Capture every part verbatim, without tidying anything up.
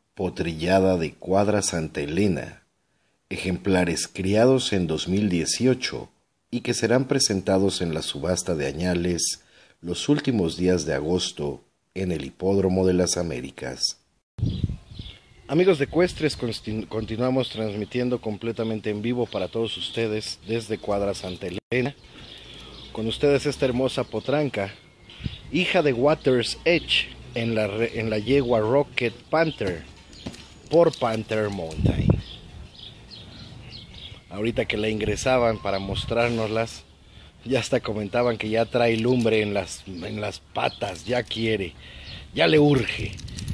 Potrillada de Cuadra Santa Elena, ejemplares criados en dos mil dieciocho y que serán presentados en la subasta de añales los últimos días de agosto en el Hipódromo de las Américas. Amigos de Ecuestres, continuamos transmitiendo completamente en vivo para todos ustedes desde Cuadra Santa Elena. Con ustedes esta hermosa potranca, hija de Waters Edge en la, en la yegua Rocket Panther por Panther Mountain. Ahorita que la ingresaban para mostrárnoslas, ya hasta comentaban que ya trae lumbre en las, en las patas, ya quiere, ya le urge.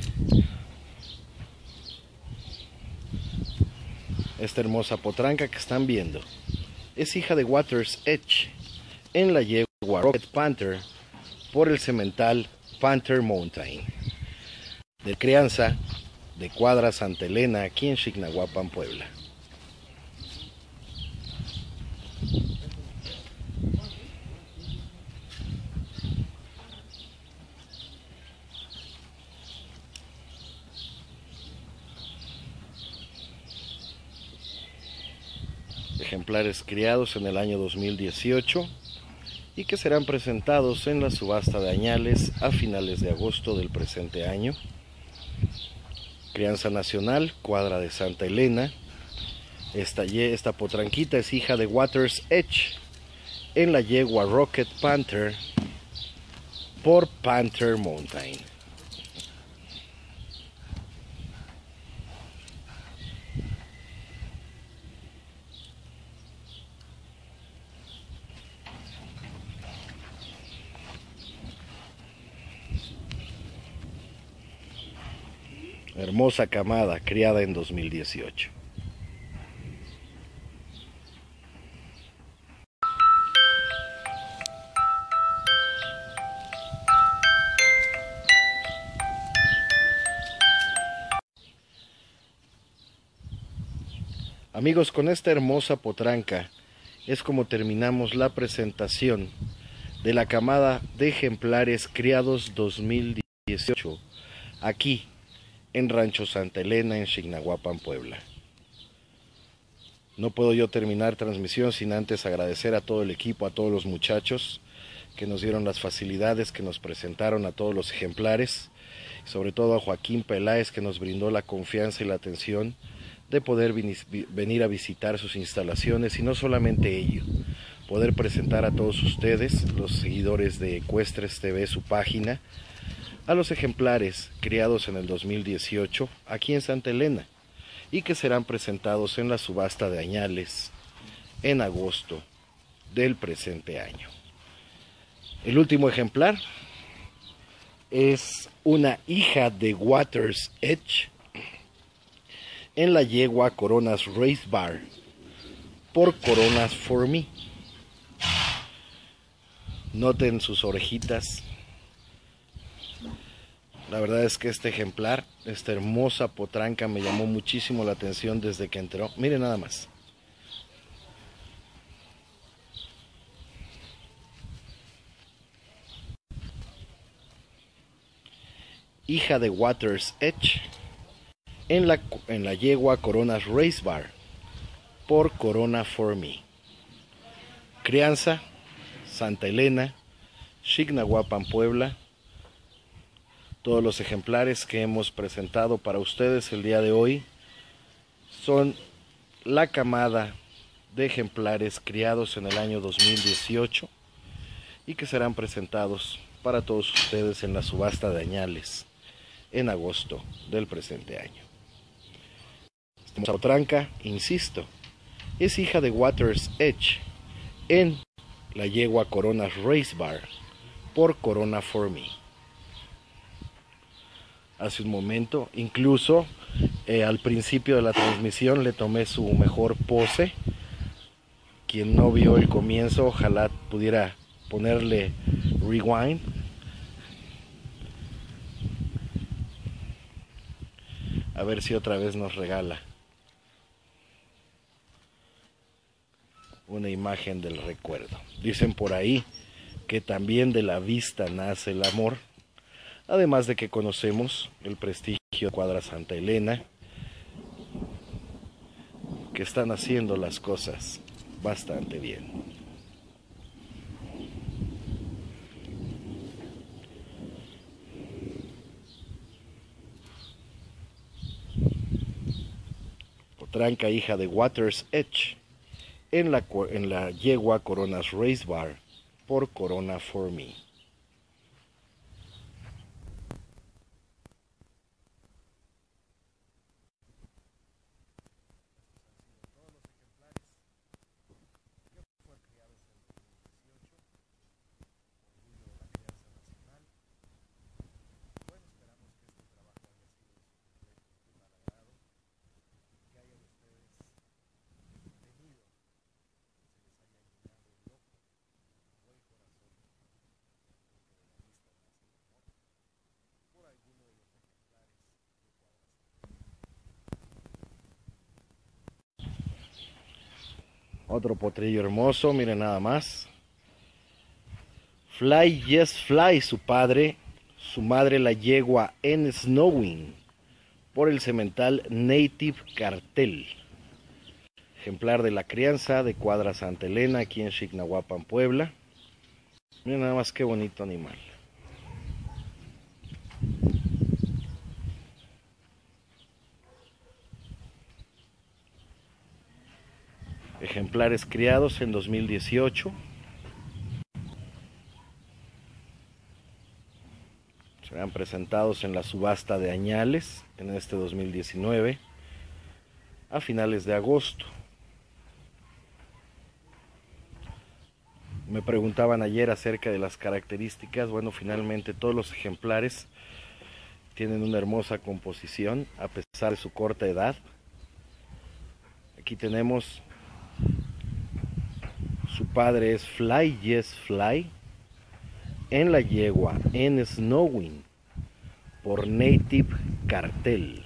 Esta hermosa potranca que están viendo es hija de Waters Edge en la yegua Rocket Panther por el semental Panther Mountain, de crianza de Cuadra Santa Elena, aquí en Xignahuapan, Puebla. Ejemplares criados en el año dos mil dieciocho y que serán presentados en la subasta de añales a finales de agosto del presente año. Crianza nacional, Cuadra de Santa Elena. Esta, esta potranquita es hija de Waters Edge en la yegua Rocket Panther por Panther Mountain. Hermosa camada, criada en dos mil dieciocho. Amigos, con esta hermosa potranca es como terminamos la presentación de la camada de ejemplares criados dos mil dieciocho aquí en Rancho Santa Elena, en Xignahuapan, Puebla. No puedo yo terminar transmisión sin antes agradecer a todo el equipo, a todos los muchachos que nos dieron las facilidades, que nos presentaron a todos los ejemplares, sobre todo a Joaquín Peláez, que nos brindó la confianza y la atención de poder venir a visitar sus instalaciones, y no solamente ello, poder presentar a todos ustedes, los seguidores de Ecuestres T V, su página, a los ejemplares criados en el dos mil dieciocho aquí en Santa Elena y que serán presentados en la subasta de añales en agosto del presente año. El último ejemplar es una hija de Waters Edge en la yegua Coronas Race Bar por Coronas For Me. Noten sus orejitas. La verdad es que este ejemplar, esta hermosa potranca, me llamó muchísimo la atención desde que entró. Miren nada más. Hija de Waters Edge en la, en la yegua Coronas Race Bar por Corona For Me. Crianza, Santa Elena, Xignahuapan, Puebla. Todos los ejemplares que hemos presentado para ustedes el día de hoy son la camada de ejemplares criados en el año dos mil dieciocho y que serán presentados para todos ustedes en la subasta de añales en agosto del presente año. Esta potranca, insisto, es hija de Waters Edge en la yegua Coronas Race Bar por Corona For Me. Hace un momento, incluso eh, al principio de la transmisión le tomé su mejor pose. Quien no vio el comienzo, ojalá pudiera ponerle rewind. A ver si otra vez nos regala una imagen del recuerdo. Dicen por ahí que también de la vista nace el amor. Además de que conocemos el prestigio de Cuadra Santa Elena, que están haciendo las cosas bastante bien. Potranca, hija de Waters Edge, en la, en la yegua Coronas Race Bar por Corona For Me. Otro potrillo hermoso, miren nada más. Fly Yes Fly, su padre, su madre la yegua en Snowing, por el semental Native Cartel. Ejemplar de la crianza de Cuadra Santa Elena, aquí en Xignahuapan, Puebla. Miren nada más qué bonito animal. Ejemplares criados en dos mil dieciocho. Serán presentados en la subasta de añales en este dos mil diecinueve a finales de agosto. Me preguntaban ayer acerca de las características. Bueno, finalmente todos los ejemplares tienen una hermosa composición a pesar de su corta edad. Aquí tenemos, su padre es Fly Yes Fly, en la yegua en Snowing por Native Cartel.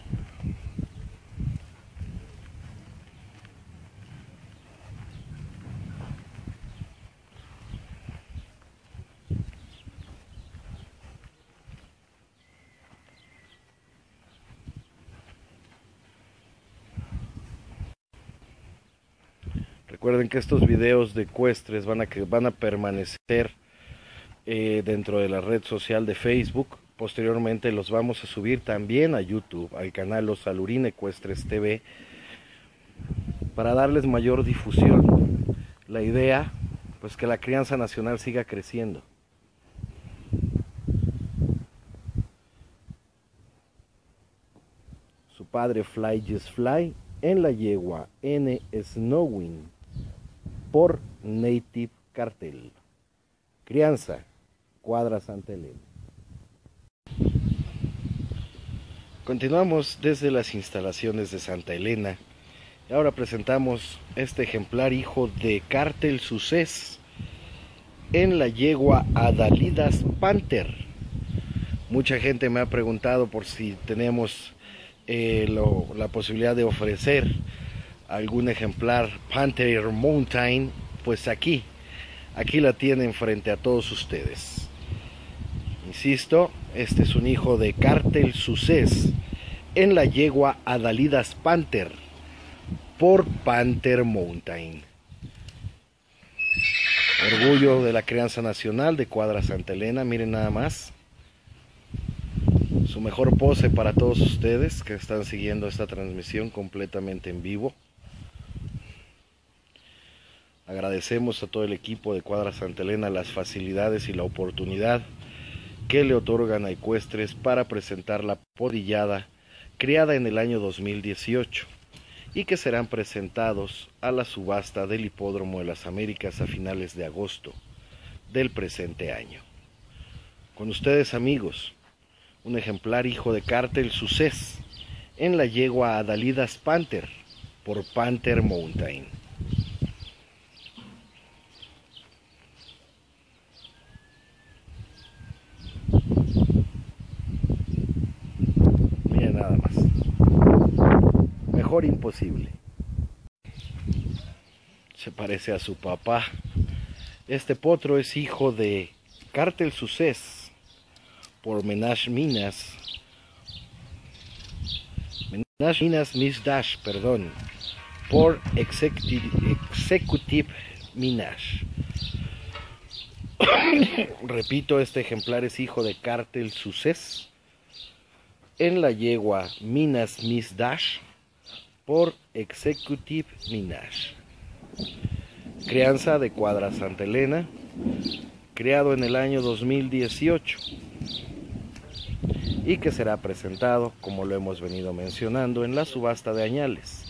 Recuerden que estos videos de ecuestres van a, que van a permanecer eh, dentro de la red social de Facebook. Posteriormente los vamos a subir también a YouTube, al canal Los Alurín Ecuestres T V, para darles mayor difusión. La idea, pues, que la crianza nacional siga creciendo. Su padre Fly Yes Fly, en la yegua N Snowing por Native Cartel. Crianza, Cuadra Santa Elena. Continuamos desde las instalaciones de Santa Elena. Y ahora presentamos este ejemplar hijo de Cartel Success en la yegua Adalidas Panther. Mucha gente me ha preguntado por si tenemos eh, lo, la posibilidad de ofrecer algún ejemplar Panther Mountain. Pues aquí, aquí la tienen frente a todos ustedes. Insisto, este es un hijo de Cartel Success en la yegua Adalidas Panther por Panther Mountain. Orgullo de la crianza nacional de Cuadra Santa Elena. Miren nada más su mejor pose para todos ustedes que están siguiendo esta transmisión completamente en vivo. Agradecemos a todo el equipo de Cuadra Santa Elena las facilidades y la oportunidad que le otorgan a ecuestres para presentar la podillada criada en el año dos mil dieciocho y que serán presentados a la subasta del Hipódromo de las Américas a finales de agosto del presente año. Con ustedes, amigos, un ejemplar hijo de Cartel Success en la yegua Adalidas Panther por Panther Mountain. Miren nada más. Mejor imposible. Se parece a su papá. Este potro es hijo de Cartel Success por Menage Minas. Menage Minas Miss Dash, perdón, por Executive, Executive Minaj. Repito, este ejemplar es hijo de Cartel Success en la yegua Minas Miss Dash por Executive Minaj. Crianza de cuadra Santa Elena, criado en el año dos mil dieciocho y que será presentado, como lo hemos venido mencionando, en la subasta de añales.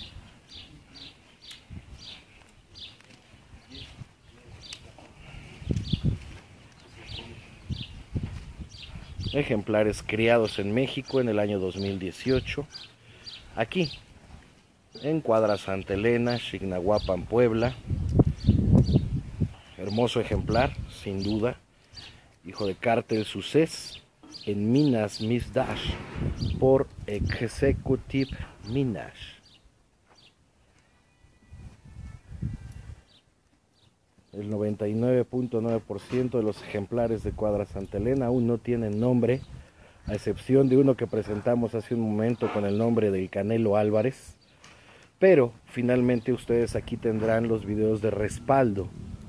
Ejemplares criados en México en el año dos mil dieciocho, aquí en cuadra Santa Elena, Xignahuapan, Puebla. Hermoso ejemplar, sin duda, hijo de Cartel Success en Minas Miss Dash por Executive Minaj. El noventa y nueve punto nueve por ciento de los ejemplares de cuadra Santa Elena aún no tienen nombre, a excepción de uno que presentamos hace un momento con el nombre del Canelo Álvarez. Pero finalmente ustedes aquí tendrán los videos de respaldo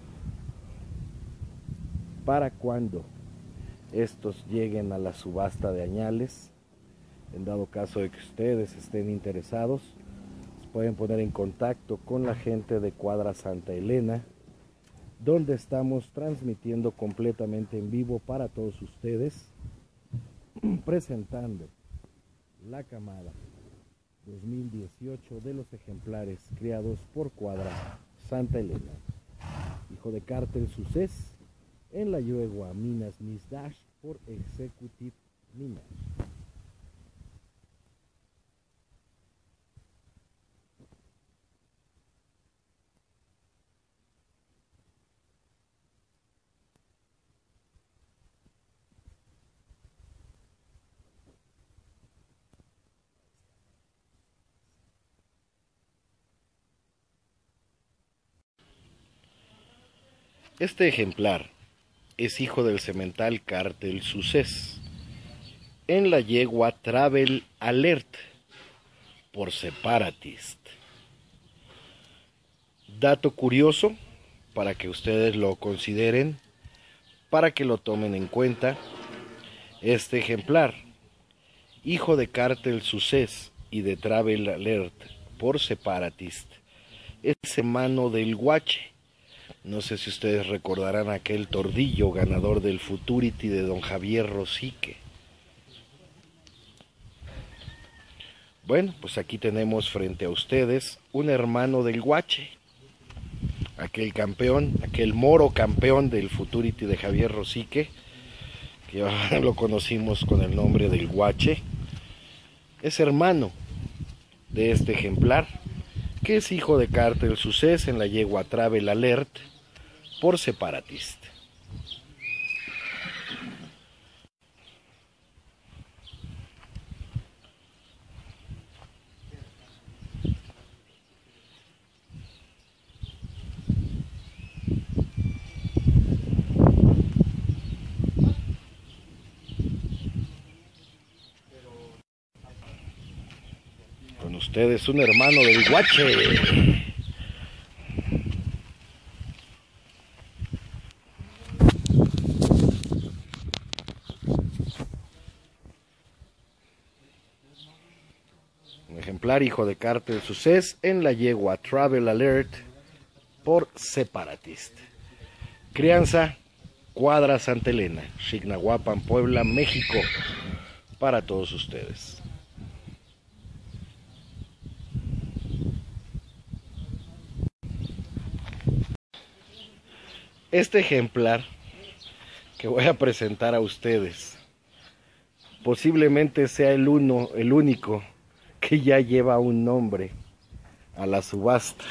para cuando estos lleguen a la subasta de añales. En dado caso de que ustedes estén interesados, se pueden poner en contacto con la gente de cuadra Santa Elena, donde estamos transmitiendo completamente en vivo para todos ustedes, presentando la camada dos mil dieciocho de los ejemplares criados por cuadra Santa Elena, hijo de Cartel Success en la yegua Minas Miss Dash por Executive Minaj. Este ejemplar es hijo del semental Cartel Success en la yegua Travel Alert por Separatist. Dato curioso para que ustedes lo consideren, para que lo tomen en cuenta: este ejemplar, hijo de Cartel Success y de Travel Alert por Separatist, es hermano del Guache. No sé si ustedes recordarán aquel tordillo ganador del Futurity de don Javier Rosique. Bueno, pues aquí tenemos frente a ustedes un hermano del Guache, aquel campeón, aquel moro campeón del Futurity de Javier Rosique, que lo conocimos con el nombre del Guache. Es hermano de este ejemplar, que es hijo de Cartel Success en la yegua Travel Alert por Separatist. Con ustedes un hermano del Guache. Un ejemplar hijo de Cartel Success en la yegua Travel Alert por Separatist. Crianza cuadra Santa Elena, Xignahuapan, Puebla, México, para todos ustedes. Este ejemplar que voy a presentar a ustedes posiblemente sea el uno, el único que ya lleva un nombre a la subasta,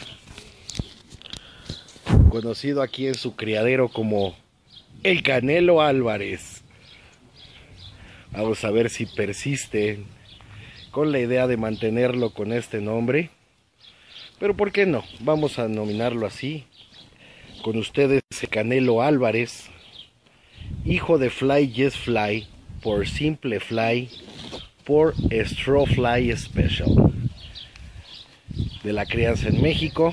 conocido aquí en su criadero como el Canelo Álvarez. Vamos a ver si persiste con la idea de mantenerlo con este nombre, pero ¿por qué no? Vamos a nominarlo así. Con ustedes el Canelo Álvarez, hijo de Fly Yes Fly por Simple Fly, por Straw Fly Special. De la crianza en México,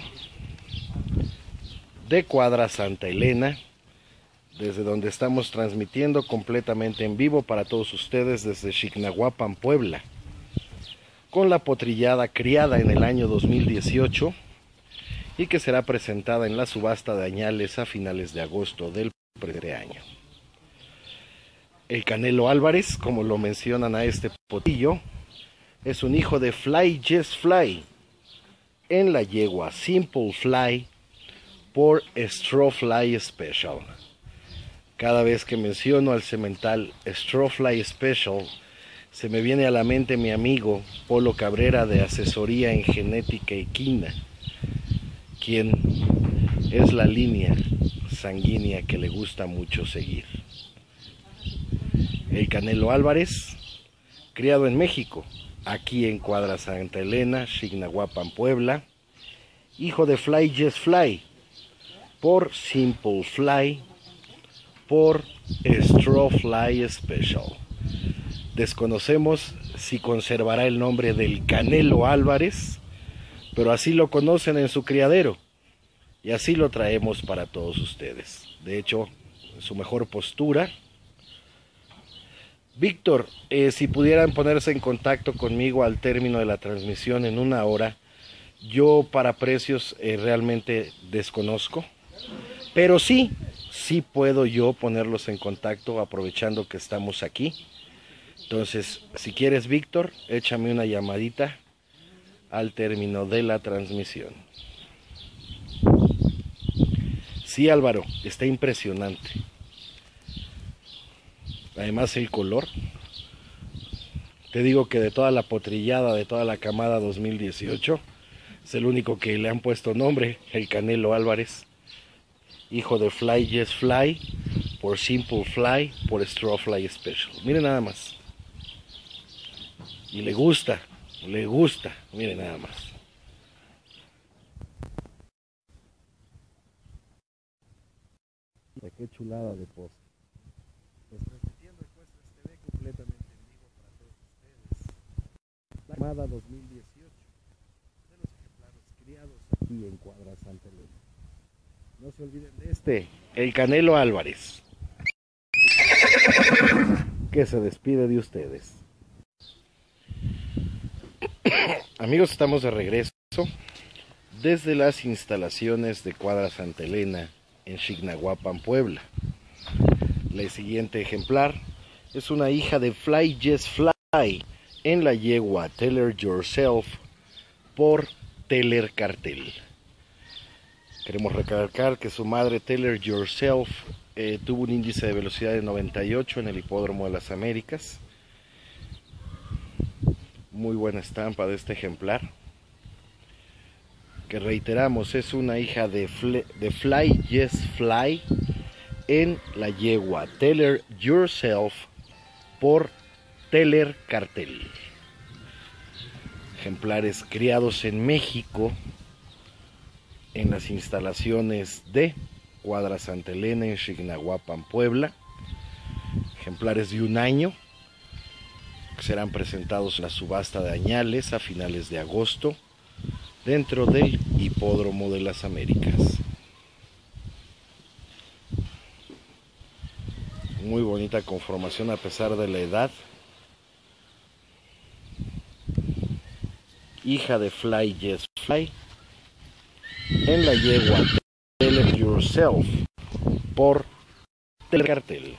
de Cuadra Santa Elena, desde donde estamos transmitiendo completamente en vivo para todos ustedes desde Xignahuapan, Puebla, con la potrillada criada en el año dos mil dieciocho y que será presentada en la subasta de añales a finales de agosto del presente año. El Canelo Álvarez, como lo mencionan a este potrillo, es un hijo de Fly Yes Fly en la yegua Simple Fly por Straw Fly Special. Cada vez que menciono al semental Straw Fly Special, se me viene a la mente mi amigo Polo Cabrera de Asesoría en Genética Equina, quien es la línea sanguínea que le gusta mucho seguir. El Canelo Álvarez, criado en México, aquí en Cuadra Santa Elena, Xignahuapan, Puebla, hijo de Fly Yes Fly, por Simple Fly, por Straw Fly Special. Desconocemos si conservará el nombre del Canelo Álvarez, pero así lo conocen en su criadero y así lo traemos para todos ustedes. De hecho, en su mejor postura. Víctor, eh, si pudieran ponerse en contacto conmigo al término de la transmisión en una hora, yo para precios eh, realmente desconozco, pero sí, sí puedo yo ponerlos en contacto aprovechando que estamos aquí. Entonces, si quieres, Víctor, échame una llamadita al término de la transmisión. Sí, Álvaro, está impresionante. Además el color. Te digo que de toda la potrillada, de toda la camada dos mil dieciocho, es el único que le han puesto nombre, el Canelo Álvarez, hijo de Fly Yes Fly, por Simple Fly, por Straw Fly Special. Miren nada más. Y le gusta, le gusta, miren nada más. Qué chulada de post. Pues transmitiendo Ecuestres T V completamente en vivo para todos ustedes. La camada dos mil dieciocho de los ejemplares criados aquí en Cuadra Santa Elena. No se olviden de este, el Canelo Álvarez, que se despide de ustedes. Amigos, estamos de regreso desde las instalaciones de Cuadra Santa Elena en Xignahuapan, Puebla. La siguiente ejemplar es una hija de Fly Yes Fly en la yegua Teller Yourself por Teller Cartel. Queremos recalcar que su madre Teller Yourself eh, tuvo un índice de velocidad de noventa y ocho en el Hipódromo de las Américas. Muy buena estampa de este ejemplar, que reiteramos es una hija de, Fly, de Fly Yes Fly en la yegua Teller Yourself por Teller Cartel. Ejemplares criados en México en las instalaciones de Cuadra Santa Elena en Xignahuapan, Puebla. Ejemplares de un año que serán presentados en la subasta de añales a finales de agosto dentro del Hipódromo de las Américas. Muy bonita conformación a pesar de la edad. Hija de Fly Yes Fly en la yegua Teller Yourself por Teller Cartel.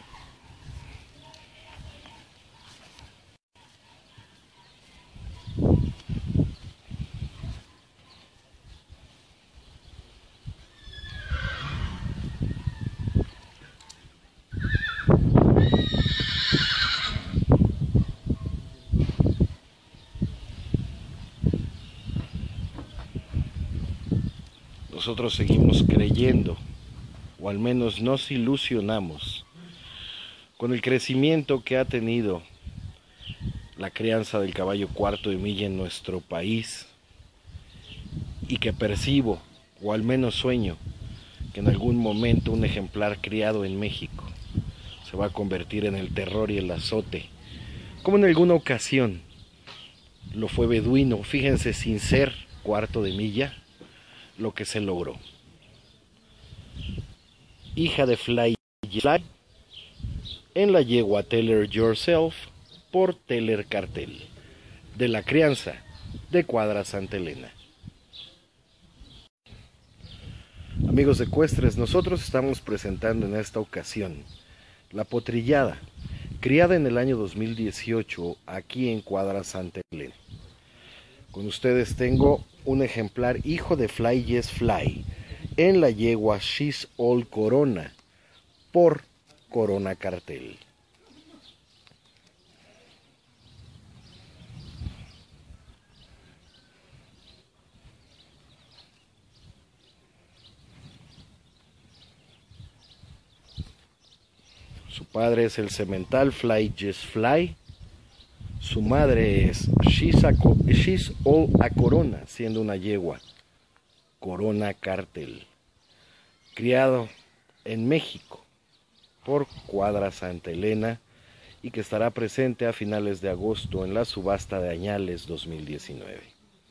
Nosotros seguimos creyendo, o al menos nos ilusionamos, con el crecimiento que ha tenido la crianza del caballo cuarto de milla en nuestro país, y que percibo, o al menos sueño, que en algún momento un ejemplar criado en México se va a convertir en el terror y el azote, como en alguna ocasión lo fue Beduino. Fíjense, sin ser cuarto de milla, lo que se logró. Hija de Fly Fly en la yegua Teller Yourself por Teller Cartel, de la crianza de Cuadra Santa Elena. Amigos ecuestres, nosotros estamos presentando en esta ocasión la potrillada, criada en el año dos mil dieciocho aquí en Cuadra Santa Elena. Con ustedes tengo un ejemplar hijo de Fly Yes Fly en la yegua She's All Corona por Corona Cartel. Su padre es el semental Fly Yes Fly. Su madre es She's, a, She's All a Corona, siendo una yegua Corona Cartel, criado en México por Cuadra Santa Elena y que estará presente a finales de agosto en la subasta de Añales dos mil diecinueve.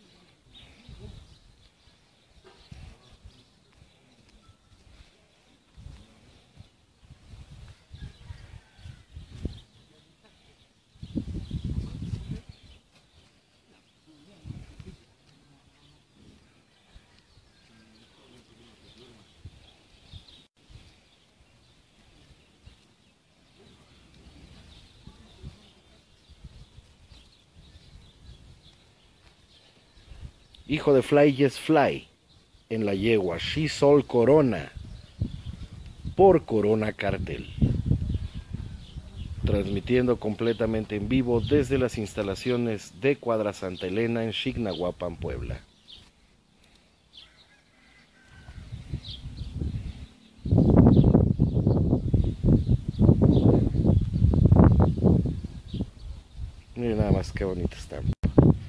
Hijo de Fly Yes Fly en la yegua She's All Corona por Corona Cartel, transmitiendo completamente en vivo desde las instalaciones de Cuadra Santa Elena en Xignahuapan, Puebla. Miren nada más qué bonita estampa.